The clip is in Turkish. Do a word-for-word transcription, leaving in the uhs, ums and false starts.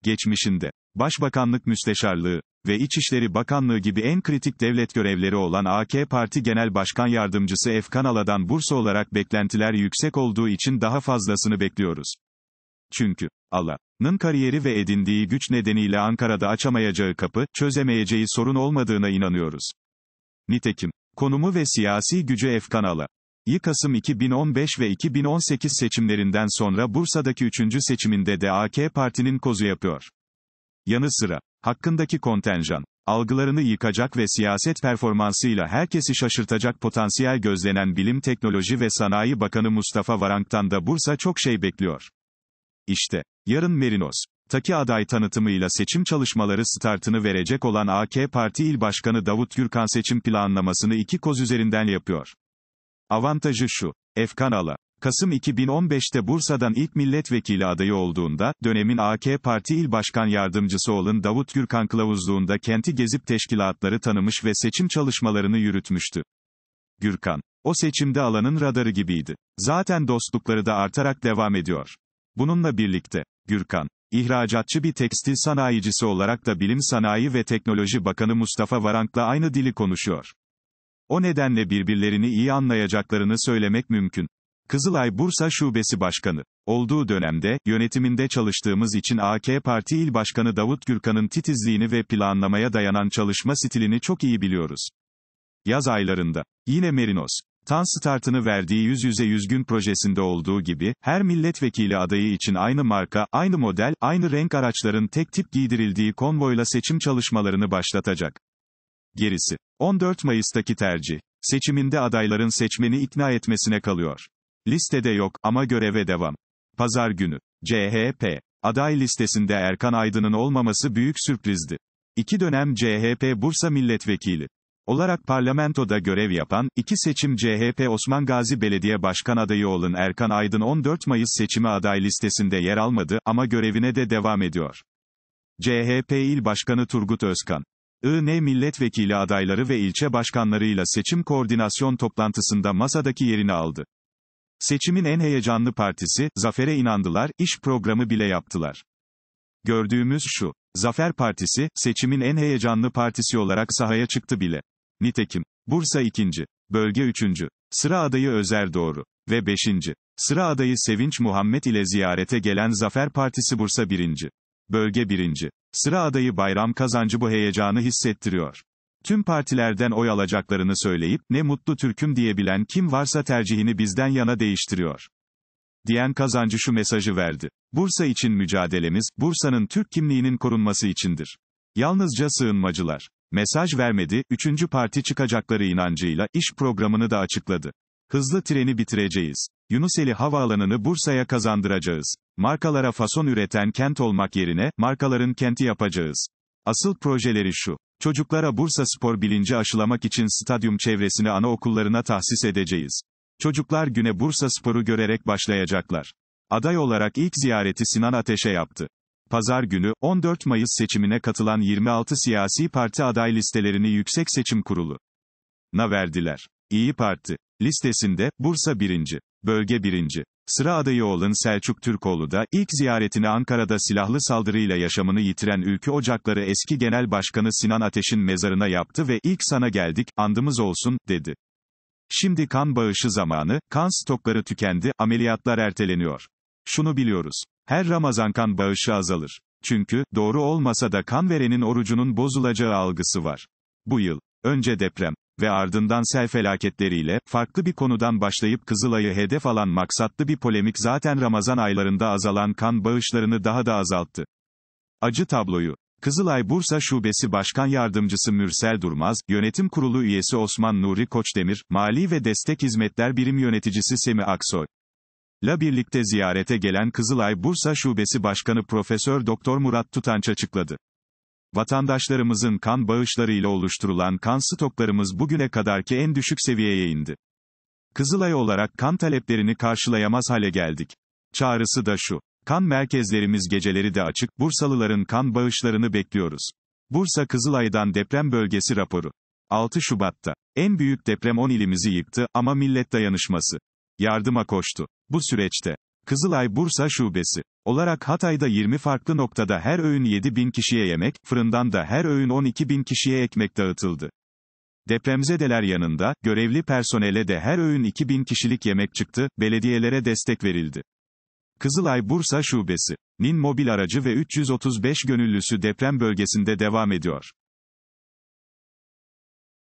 Geçmişinde, Başbakanlık Müsteşarlığı ve İçişleri Bakanlığı gibi en kritik devlet görevleri olan A K Parti Genel Başkan Yardımcısı Efkan Ala'dan Bursa olarak beklentiler yüksek olduğu için daha fazlasını bekliyoruz. Çünkü, Ala'nın kariyeri ve edindiği güç nedeniyle Ankara'da açamayacağı kapı, çözemeyeceği sorun olmadığına inanıyoruz. Nitekim, konumu ve siyasi gücü Efkan Ala'yı Kasım iki bin on beş ve iki bin on sekiz seçimlerinden sonra Bursa'daki üçüncü seçiminde de A K Parti'nin kozu yapıyor. Yanı sıra, hakkındaki kontenjan algılarını yıkacak ve siyaset performansıyla herkesi şaşırtacak potansiyel gözlenen Bilim Teknoloji ve Sanayi Bakanı Mustafa Varank'tan da Bursa çok şey bekliyor. İşte, yarın Merinos'taki aday tanıtımıyla seçim çalışmaları startını verecek olan A K Parti İl Başkanı Davut Gürkan seçim planlamasını iki koz üzerinden yapıyor. Avantajı şu, Efkan Ala, Kasım iki bin on beşte Bursa'dan ilk milletvekili adayı olduğunda, dönemin A K Parti İl Başkan Yardımcısı olan Davut Gürkan kılavuzluğunda kenti gezip teşkilatları tanımış ve seçim çalışmalarını yürütmüştü. Gürkan, o seçimde Ala'nın radarı gibiydi. Zaten dostlukları da artarak devam ediyor. Bununla birlikte, Gürkan, ihracatçı bir tekstil sanayicisi olarak da Bilim Sanayi ve Teknoloji Bakanı Mustafa Varank'la aynı dili konuşuyor. O nedenle birbirlerini iyi anlayacaklarını söylemek mümkün. Kızılay Bursa Şubesi Başkanı olduğu dönemde, yönetiminde çalıştığımız için A K Parti İl Başkanı Davut Gürkan'ın titizliğini ve planlamaya dayanan çalışma stilini çok iyi biliyoruz. Yaz aylarında, yine Merinos Tan startını verdiği Yüz Yüze Yüz Gün projesinde olduğu gibi, her milletvekili adayı için aynı marka, aynı model, aynı renk araçların tek tip giydirildiği konvoyla seçim çalışmalarını başlatacak. Gerisi, on dört Mayıs'taki tercih seçiminde adayların seçmeni ikna etmesine kalıyor. Listede yok, ama göreve devam. Pazar günü, C H P aday listesinde Erkan Aydın'ın olmaması büyük sürprizdi. İki dönem C H P Bursa milletvekili olarak parlamentoda görev yapan, iki seçim C H P Osman Gazi Belediye Başkan adayı olan Erkan Aydın on dört Mayıs seçimi aday listesinde yer almadı, ama görevine de devam ediyor. C H P İl Başkanı Turgut Özkan, I N milletvekili adayları ve ilçe başkanlarıyla seçim koordinasyon toplantısında masadaki yerini aldı. Seçimin en heyecanlı partisi, zafere inandılar, iş programı bile yaptılar. Gördüğümüz şu, Zafer Partisi, seçimin en heyecanlı partisi olarak sahaya çıktı bile. Nitekim, Bursa ikinci, bölge üçüncü, sıra adayı Özer Doğru ve beşinci, sıra adayı Sevinç Muhammed ile ziyarete gelen Zafer Partisi Bursa birinci, bölge birinci, sıra adayı Bayram Kazancı bu heyecanı hissettiriyor. Tüm partilerden oy alacaklarını söyleyip, ne mutlu Türk'üm diyebilen kim varsa tercihini bizden yana değiştiriyor diyen Kazancı şu mesajı verdi. Bursa için mücadelemiz, Bursa'nın Türk kimliğinin korunması içindir. Yalnızca sığınmacılar mesaj vermedi, üçüncü parti çıkacakları inancıyla, iş programını da açıkladı. Hızlı treni bitireceğiz. Yunuseli Havaalanı'nı Bursa'ya kazandıracağız. Markalara fason üreten kent olmak yerine, markaların kenti yapacağız. Asıl projeleri şu. Çocuklara Bursa spor bilinci aşılamak için stadyum çevresini anaokullarına tahsis edeceğiz. Çocuklar güne Bursa sporu görerek başlayacaklar. Aday olarak ilk ziyareti Sinan Ateş'e yaptı. Pazar günü, on dört Mayıs seçimine katılan yirmi altı siyasi parti aday listelerini Yüksek Seçim Kurulu'na verdiler. İyi Parti listesinde, Bursa birinci, bölge birinci, sıra adayı olan Selçuk Türkoğlu da, ilk ziyaretini Ankara'da silahlı saldırıyla yaşamını yitiren Ülkü Ocakları eski Genel Başkanı Sinan Ateş'in mezarına yaptı ve, ilk sana geldik, andımız olsun, dedi. Şimdi kan bağışı zamanı, kan stokları tükendi, ameliyatlar erteleniyor. Şunu biliyoruz. Her Ramazan kan bağışı azalır. Çünkü, doğru olmasa da kan verenin orucunun bozulacağı algısı var. Bu yıl, önce deprem ve ardından sel felaketleriyle, farklı bir konudan başlayıp Kızılay'ı hedef alan maksatlı bir polemik zaten Ramazan aylarında azalan kan bağışlarını daha da azalttı. Acı tabloyu, Kızılay Bursa Şubesi Başkan Yardımcısı Mürsel Durmaz, Yönetim Kurulu üyesi Osman Nuri Koçdemir, Mali ve Destek Hizmetler Birim Yöneticisi Semih Aksoy la birlikte ziyarete gelen Kızılay Bursa Şubesi Başkanı Profesör Doktor Murat Tutanç açıkladı. Vatandaşlarımızın kan bağışlarıyla oluşturulan kan stoklarımız bugüne kadarki en düşük seviyeye indi. Kızılay olarak kan taleplerini karşılayamaz hale geldik. Çağrısı da şu. Kan merkezlerimiz geceleri de açık, Bursalıların kan bağışlarını bekliyoruz. Bursa Kızılay'dan deprem bölgesi raporu. altı Şubat'ta. En büyük deprem on ilimizi yıktı, ama millet dayanışması yardıma koştu. Bu süreçte Kızılay Bursa Şubesi olarak Hatay'da yirmi farklı noktada her öğün yedi bin kişiye yemek, fırından da her öğün on iki bin kişiye ekmek dağıtıldı. Depremzedeler yanında, görevli personele de her öğün iki bin kişilik yemek çıktı, belediyelere destek verildi. Kızılay Bursa Şubesi'nin mobil aracı ve üç yüz otuz beş gönüllüsü deprem bölgesinde devam ediyor.